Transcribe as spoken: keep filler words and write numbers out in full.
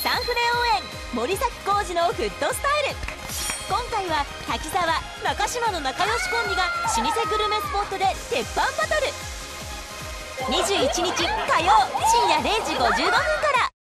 サンフレ応援森崎浩二のフットスタイル。今回は滝沢中島の仲良しコンビが老舗グルメスポットで鉄板バトル。にじゅういちにち火曜深夜れいじごじゅうごふんから。